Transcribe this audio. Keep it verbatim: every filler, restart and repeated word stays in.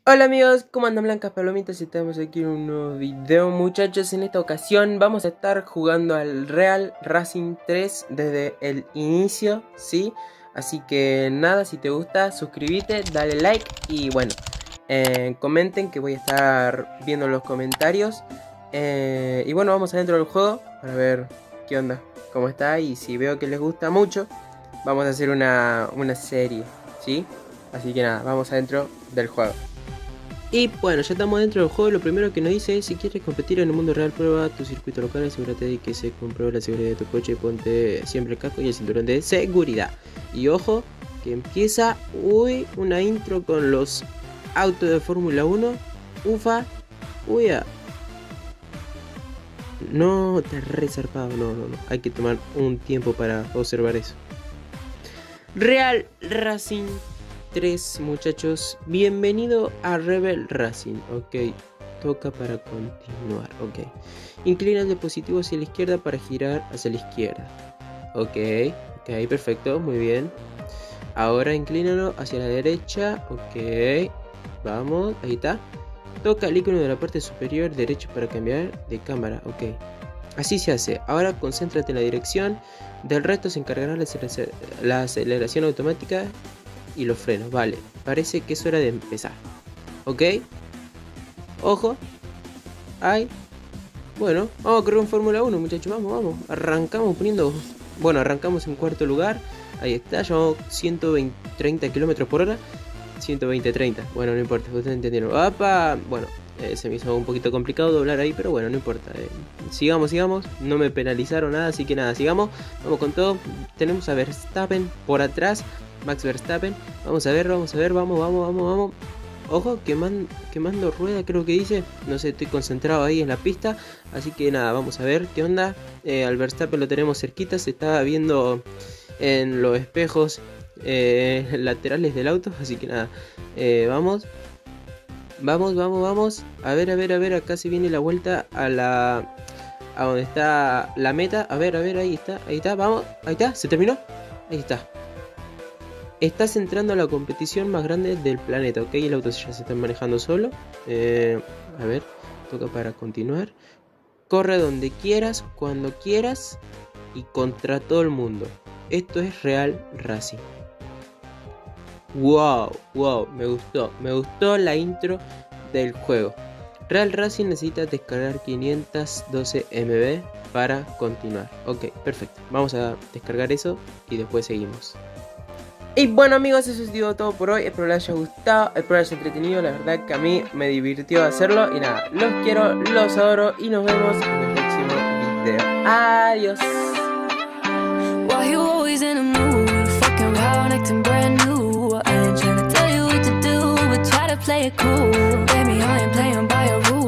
Hola amigos, ¿cómo andan blancas palomitas? Estamos aquí en un nuevo video, muchachos. En esta ocasión vamos a estar jugando al Real Racing tres desde el inicio, ¿sí? Así que nada, si te gusta, suscríbete, dale like y bueno, eh, comenten que voy a estar viendo los comentarios. eh, Y bueno, vamos adentro del juego para ver qué onda, cómo está, y si veo que les gusta mucho, vamos a hacer una, una serie, ¿sí? Así que nada, vamos adentro del juego. Y bueno, ya estamos dentro del juego. Lo primero que nos dice es: si quieres competir en el mundo real, prueba tu circuito local, asegúrate de que se compruebe la seguridad de tu coche y ponte siempre el casco y el cinturón de seguridad. Y ojo, que empieza, uy, una intro con los autos de Fórmula uno. Ufa, uy, ah. No, te re zarpado, no, no, no. Hay que tomar un tiempo para observar eso. Real Racing tres, muchachos, bienvenido a Rebel Racing. Ok, toca para continuar. Ok, inclina el dispositivo hacia la izquierda para girar hacia la izquierda. Ok, ok, perfecto, muy bien. Ahora inclínalo hacia la derecha. Ok, vamos, ahí está. Toca el icono de la parte superior derecha para cambiar de cámara. Ok, así se hace. Ahora concéntrate en la dirección. Del resto se encargará la aceleración automática y los frenos. Vale, parece que es hora de empezar. Ok, ojo. Ay, bueno, vamos a correr un Fórmula uno, muchachos. Vamos, vamos, arrancamos poniendo. Bueno, arrancamos en cuarto lugar. Ahí está, llevamos ciento treinta kilómetros por hora. ciento veinte, treinta, bueno, no importa, ustedes entendieron. ¡Apa! Bueno, eh, se me hizo un poquito complicado doblar ahí, pero bueno, no importa. eh, Sigamos, sigamos, no me penalizaron nada, así que nada, sigamos. Vamos con todo. Tenemos a Verstappen por atrás, Max Verstappen. Vamos a ver, vamos a ver, vamos, vamos, vamos, vamos. Ojo, quemando, quemando rueda, creo que dice. No sé, estoy concentrado ahí en la pista. Así que nada, vamos a ver qué onda. eh, Al Verstappen lo tenemos cerquita, se está viendo en los espejos eh, laterales del auto. Así que nada, eh, vamos. Vamos, vamos, vamos. A ver, a ver, a ver, acá se viene la vuelta a la... a donde está la meta. A ver, a ver, ahí está, ahí está, vamos. Ahí está, se terminó. Ahí está. Estás entrando a la competición más grande del planeta, ok. El auto ya se está manejando solo. Eh, a ver, toca para continuar. Corre donde quieras, cuando quieras y contra todo el mundo. Esto es Real Racing. Wow, wow, me gustó. Me gustó la intro del juego. Real Racing necesita descargar quinientos doce megabytes para continuar. Ok, perfecto. Vamos a descargar eso y después seguimos. Y bueno amigos, eso ha sido todo por hoy. Espero les haya gustado, espero les haya entretenido. La verdad que a mí me divirtió hacerlo. Y nada, los quiero, los adoro y nos vemos en el próximo video. Adiós. Play it cool, baby, I ain't playing by your rules.